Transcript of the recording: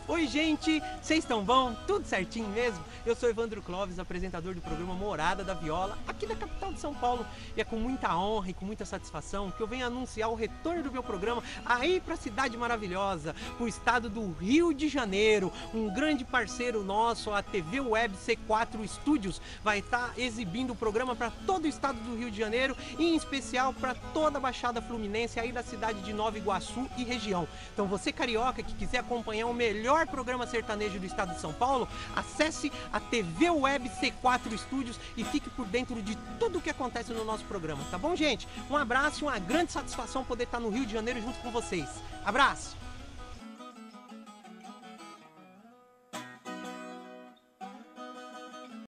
Oi, gente, vocês estão bom? Tudo certinho mesmo? Eu sou Evandro Clóvis, apresentador do programa Morada da Viola, aqui da capital de São Paulo. E é com muita honra e com muita satisfação que eu venho anunciar o retorno do meu programa aí para a cidade maravilhosa, o estado do Rio de Janeiro. Um grande parceiro nosso, a TV Web C4 Studios, vai estar exibindo o programa para todo o estado do Rio de Janeiro e em especial para toda a Baixada Fluminense aí da cidade de Nova Iguaçu e região. Então você carioca que quiser acompanhar o melhor programa sertanejo do estado de São Paulo, acesse a TV Web C4 Studios e fique por dentro de tudo o que acontece no nosso programa, tá bom, gente? Um abraço e uma grande satisfação poder estar no Rio de Janeiro junto com vocês. Abraço!